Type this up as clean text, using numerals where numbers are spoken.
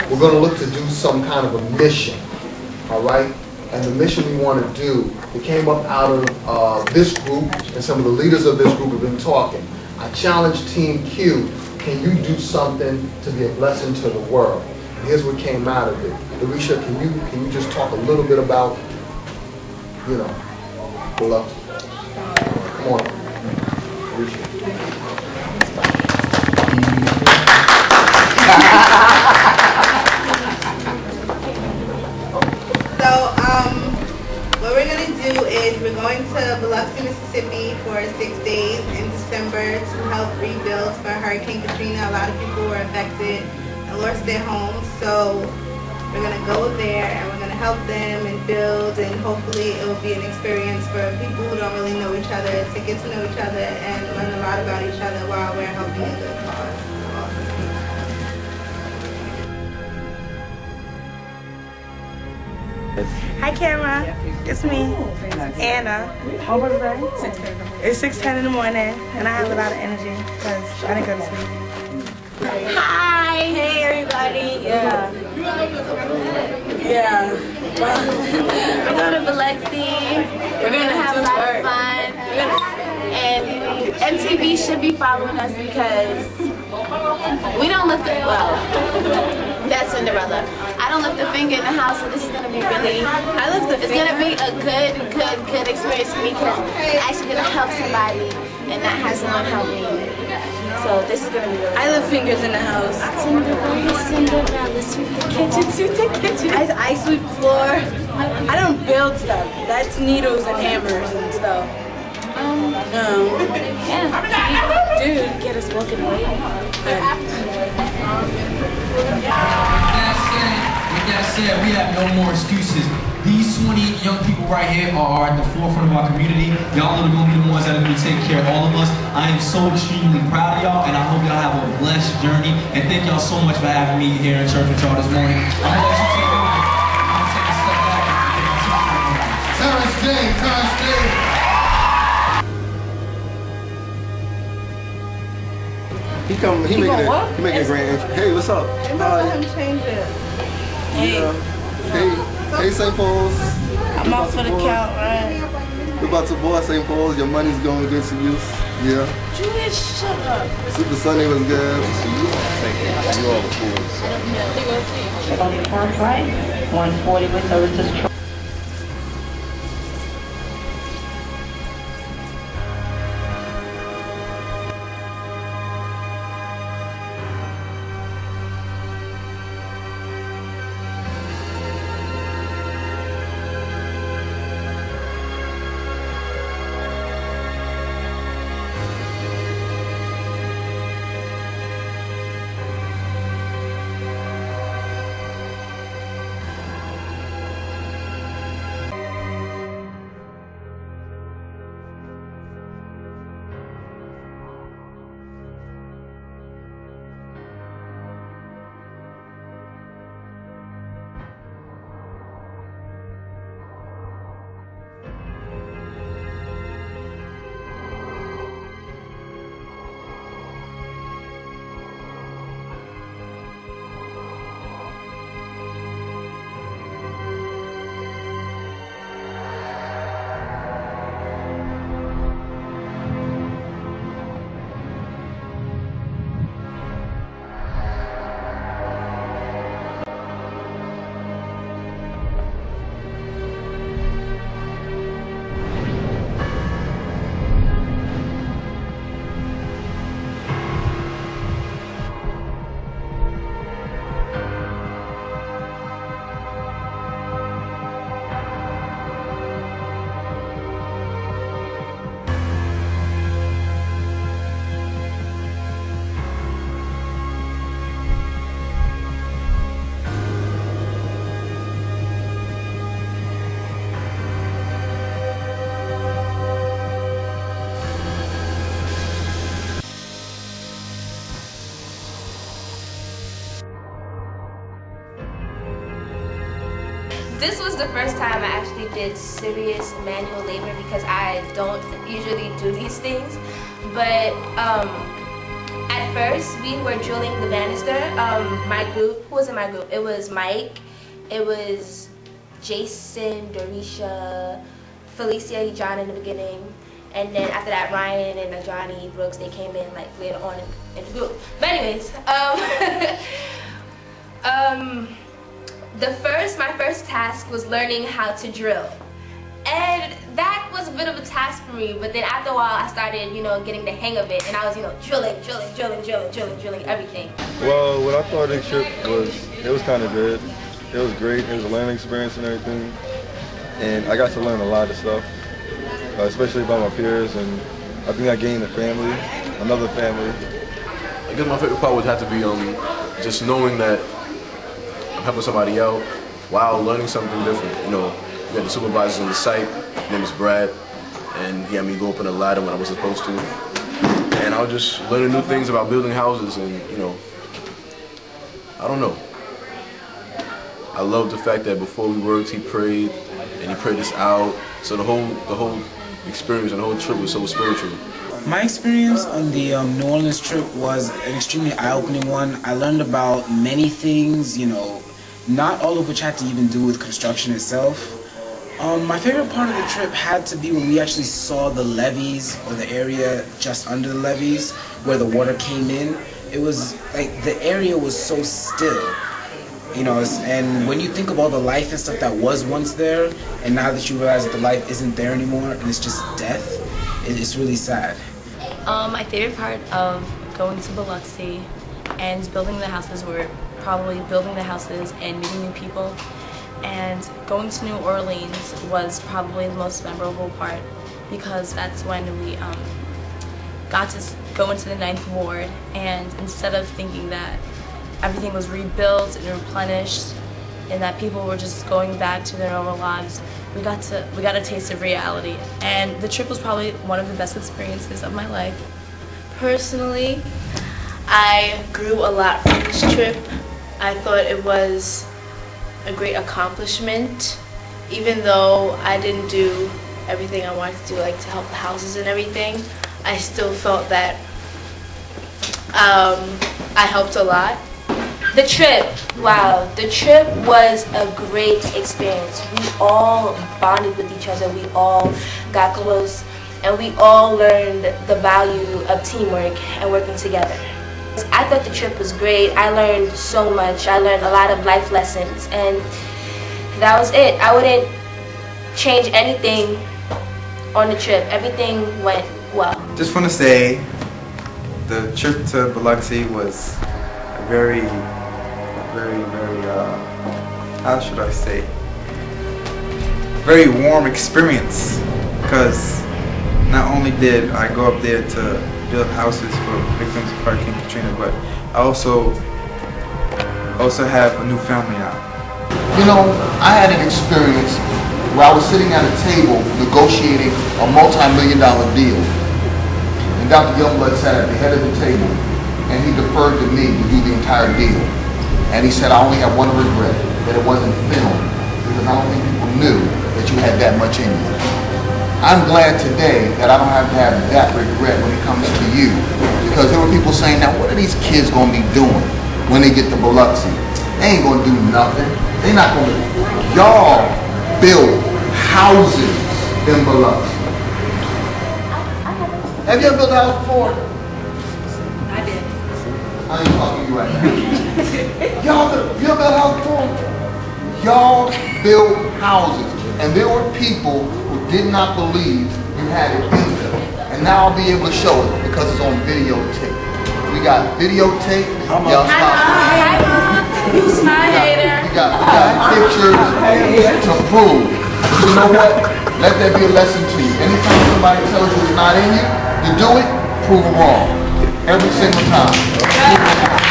we're going to look to do some kind of a mission, all right? And the mission we want to do, it came up out of this group, and some of the leaders of this group have been talking. I challenged Team Q, can you do something to be a blessing to the world? And here's what came out of it. Alicia, can you just talk a little bit about, you know, Biloxi? Come on, Alicia. What we're going to do is we're going to Biloxi, Mississippi for 6 days in December to help rebuild for Hurricane Katrina. A lot of people were affected and lost their homes, so we're going to go there and we're going to help them and build, and hopefully it will be an experience for people who don't really know each other to get to know each other and learn a lot about each other while we're helping a good cause. Hi camera, it's me, Anna. What was that? 6:10. It's 6:10 in the morning and I have a lot of energy because I didn't go to sleep. Hi! Hey everybody! Yeah. We're going to Biloxi. We're going to have a lot of fun. And MTV should be following us because we don't lift the, well, that's Cinderella. I don't lift a finger in the house, so this is gonna be really, it's gonna be a good experience for me because I'm actually gonna help somebody and not have someone help me. So this is gonna be really I lift fingers in the house. Cinderella, sweep the kitchen. I sweep the floor. I don't build stuff. That's needles and hammers and stuff. No. Yeah. Dude, get us walking away. With that said, we have no more excuses. These 20 young people right here are at the forefront of our community. Y'all are going to be the ones that are going to take care of all of us. I am so extremely proud of y'all, and I hope y'all have a blessed journey. And thank y'all so much for having me here in church with y'all this morning. I'm going to let you take over. I'm going to take a step back. Terrence James. He making a grand entry. Hey, what's up? Let him change it. Hey. Hey, St. Paul's. I'm off for the count, right? We're about to board St. Paul's. Your money's going good to use. Yeah. Jewish, shut up. Super Sunday was good. Thank you. You all the fools. Check on the account, right? 140 with services. This was the first time I actually did serious manual labor because I don't usually do these things. But At first, we were drilling the banister. My group, who was in my group? It was Mike, it was Jason, Dorisha, Felicia, John in the beginning, and then after that, Ryan and Johnny Brooks, they came in like later on in the group. But anyways, my first task was learning how to drill. And that was a bit of a task for me, but then after a while I started, getting the hang of it, and I was, drilling everything. Well, what I thought of the trip was kind of good. It was great. It was a learning experience and everything. And I got to learn a lot of stuff, especially about my peers, and I think I gained a family, another family. I guess my favorite part would have to be just knowing that I'm helping somebody out while learning something different. We had the supervisors on the site. His name is Brad, and he had me go up on a ladder when I was supposed to. And I was just learning new things about building houses, and I don't know. I love the fact that before we worked, he prayed, and he prayed us out. So the whole experience and the whole trip was so spiritual. My experience on the New Orleans trip was an extremely eye-opening one. I learned about many things, not all of which had to even do with construction itself. My favorite part of the trip had to be when we actually saw the levees, or the area just under the levees where the water came in. It was like the area was so still, and when you think of all the life and stuff that was once there, and now that you realize that the life isn't there anymore and it's just death, it's really sad. My favorite part of going to Biloxi and building the houses were probably building the houses and meeting new people. And going to New Orleans was probably the most memorable part, because that's when we got to go into the 9th Ward, and instead of thinking that everything was rebuilt and replenished and that people were just going back to their normal lives, we got a taste of reality. And the trip was probably one of the best experiences of my life. Personally, I grew a lot from this trip. I thought it was a great accomplishment, even though I didn't do everything I wanted to do, like to help the houses and everything. I still felt that I helped a lot. The trip, wow, the trip was a great experience. We all bonded with each other, we all got close, and we all learned the value of teamwork and working together. I thought the trip was great. I learned so much. I learned a lot of life lessons, and that was it. I wouldn't change anything on the trip. Everything went well. Just want to say the trip to Biloxi was a very, how should I say, very warm experience, because not only did I go up there to build houses for victims of Hurricane Katrina, but I also have a new family now. I had an experience where I was sitting at a table negotiating a multi-million-dollar deal, and Dr. Youngblood sat at the head of the table, and he deferred to me to do the entire deal. And he said, I only have one regret, that it wasn't filmed, because I don't think people knew that you had that much in you. I'm glad today that I don't have to have that regret when it comes to you, because there were people saying, now what are these kids going to be doing when they get to Biloxi? They ain't going to do nothing. They're not going to. Y'all build houses in Biloxi. Have you ever built a house before? I did. I ain't talking to you right now. Y'all built a house before? Y'all build houses. And there were people who did not believe you had it in them. And now I'll be able to show it because it's on videotape. We got videotape. Y'all stop. You smile later. We got pictures to prove. You know what? Let that be a lesson to you. Anytime somebody tells you it's not in you, you do it, prove them wrong. Every single time.